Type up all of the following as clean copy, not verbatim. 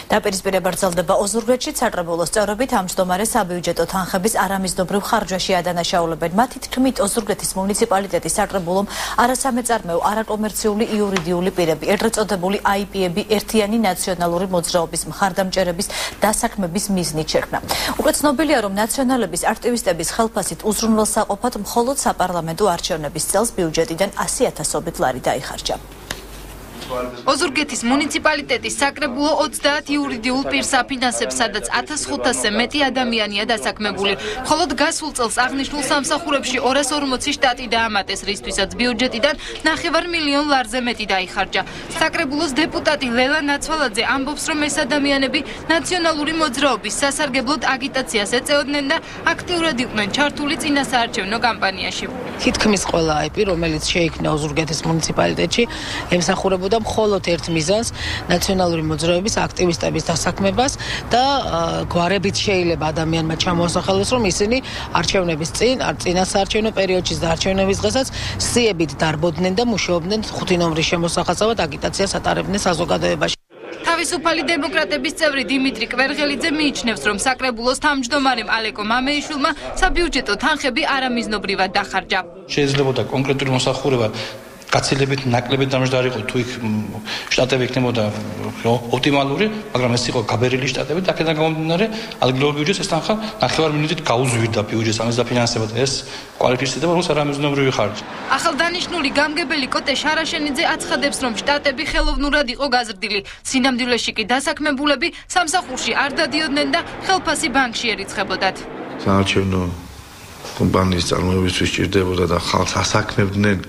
დაპირისპირება ვრცელდება ოზურგეთში, საკრებულოს წევრები თავმჯდომარე საბიუჯეტო თანხების არამიზნობრივ ხარჯვაში ადანაშაულებენ. მათი თქმით, ოზურგეთის მუნიციპალიტეტის საკრებულომ არასამეწარმეო, არაკომერციული იურიდიული პირები, ეგრეთ წოდებული IP-ები ერთიანი ნაციონალური მოძრაობის მხარდამჭერების დასაქმების მიზნით შექმნა. უკვე ცნობილია, რომ ნაციონალების აქტივისტების ხელფასით უზრუნველსაყოფად მხოლოდ საპარლამენტო არჩევნების წელს ბიუჯეტიდან 100,000 ლარი დაიხარჯა. ოზურგეთის მუნიციპალიტეტის საკრებულო 30 იურიდიულ პირს აფინანსებს, სადაც 1500-ზე მეტი ადამიანია დასაქმებული. მხოლოდ გასულ წელს აღნიშნულ სამსახურებში 240 შტატი დაამატეს, რისთვისაც ბიუჯეტიდან 9 მილიონ ლარზე მეტი დაიხარჯა. საკრებულოს დეპუტატი ლელა ნაცვალაძე ამბობს, რომ ეს ადამიანები ნაციონალური მოძრაობის სასარგებლოდ აგიტაციას ეწეოდნენ და აქტიურად იყვნენ ჩართული წინასაარჩევნო კამპანიაში. თითქმის ყველა IP, რომელიც შეიქმნა ოზურგეთის მუნიციპალიტეტში, ემსახურებოდა მხოლოდ ერთ მიზანს, ნაციონალური მოძრაობის აქტივისტების დასაქმებას და გვარებით შეიძლება ადამიანმა ჩამოასახელოს, რომ ისინი არჩევნების წინასაარჩევნო პერიოდშიც და არჩევნების დღესაც სიებით დარბოდნენ და მუშაობდნენ 5 ნომრის შემოსახასავად აგიტაციას ატარებდნენ საზოგადოებაში. თავისუფალი დემოკრატების წევრი დიმიტრი კვერღელიძე მიიჩნევს, რომ საკრებულოს თავმჯდომარემ ალეკო მამეიშვილმა საბიუჯეტო თანხები არამიზნობრივად დახარჯა. შეიძლებოდა კონკრეტული მოსახურება გაცილებით ნაკლებად დამჯდარიყო თუ იქ შტატები იქნებოდა ოპტიმალური, მაგრამ ეს იყო გაბერილი შტატები და აქედან გამომდინარე ადგილობრივ ბიუჯეტს ეს თანხა 9 მინუტით გაუზვირდა ბიუჯეტს, ამის დაფინანსება და ეს კვალიფიცირდება როგორც არამიზნობრივი ხარჯი. ახალდანიშნული გამგებელი კოტე შარაშენიძე აცხადებს, რომ შტატები ხელოვნურად იყო გაზრდილი. სინამდვილეში კი დასაქმებულები სამსახურში არ დადიოდნენ და ხელფასი ბანკში ერიცხებოდათ. საარჩევნო კომპანიის წარმოებისთვის სჭირდებოდა და ხალხს ასაქმებდნენ.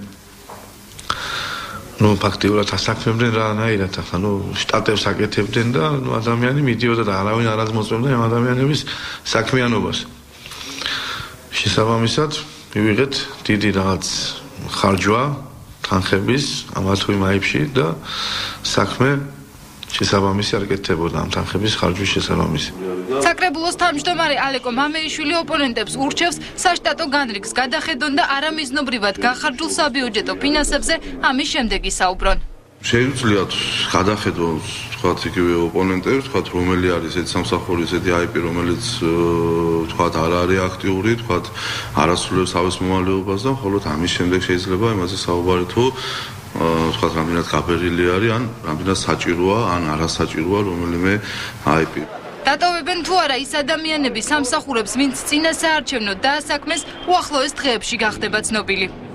ფაქტიურად ასაქმებდნენ რანაირად, ახლა შტატებს აკეთებდნენ და ადამიანი მიდიოდა და არავინ არ აღმოწმებდა ამ ადამიანების საქმიანობას. შესაბამისად, მივიღეთ დიდი რაღაც ხარჯვა თანხების ამა თუ იმ IP-ში და საქმე შესაბამისი არ კეთდებოდა ამ თანხების ხარჯვის შესაბამისი. საკრებულოს თავმჯდომარე ალეკო მამეიშვილი ოპონენტებს ურჩევს საშტატო განრიგს გადახედონ და არამიზნობრივად გახარჯულ საბიუჯეტო ფინანსებზე ამის შემდეგ ისაუბრონ. Შეუძლიათ გადახედონ თქვათ იგივე ოპონენტებს, თქვათ რომელი არის ეს სამსახური, ესეთი IP, რომელიც თქვათ არ არის აქტიური, თქვათ არასრულებს თავის მოვალეობას და მხოლოდ ამის შემდეგ შეიძლება იმაზე საუბარი თუ თქვათ რამდენად გაბერილი არის, ან რამდენად საჭიროა, ან არასაჭიროა რომელიმე IP. დატოვებენ თუ არა ის ადამიანები სამსახურებს, ვინც წინასაარჩევნო დაასაქმეს, უახლოეს დღეებში გახდება ცნობილი.